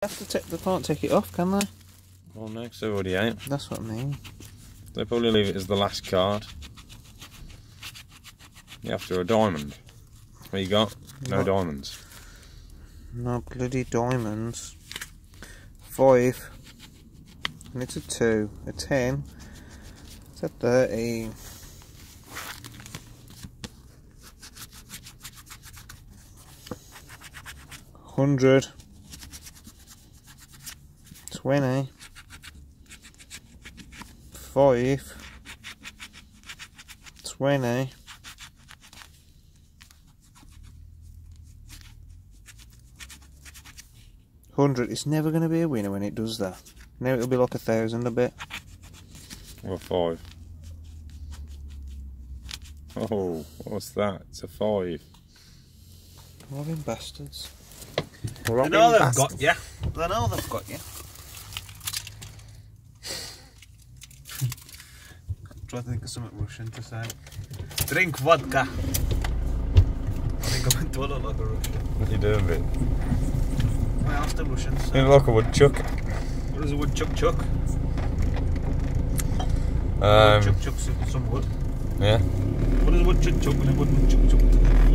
They can't take it off, can they? Well, no, 'cause they're already out. That's what I mean. They probably leave it as the last card. You after a diamond. What you got? No diamonds. No bloody diamonds. 5. And it's a 2. A 10. It's a 30. 100. 20. 5. 20. 100. It's never going to be a winner when it does that. Now it'll be like 1,000 a bit. Or 5. Oh, what's that? It's a 5. Robbing bastards. Robbing They know they've bastards. got you. They know they've got you. Try to think of something Russian to say. Drink vodka. I think I went to look like a Russian. What are you doing, Vin? I asked the Russians. You look like a woodchuck. What is a woodchuck chuck? Um, Woodchuck chuck some wood. Yeah. What is a woodchuck chuck when a woodchuck chuck?